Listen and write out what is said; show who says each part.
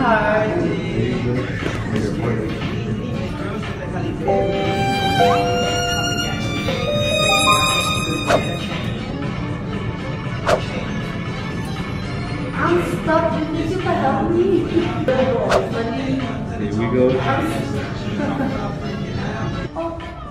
Speaker 1: I'm stuck. You need to help me.
Speaker 2: Here we go.
Speaker 1: Oh.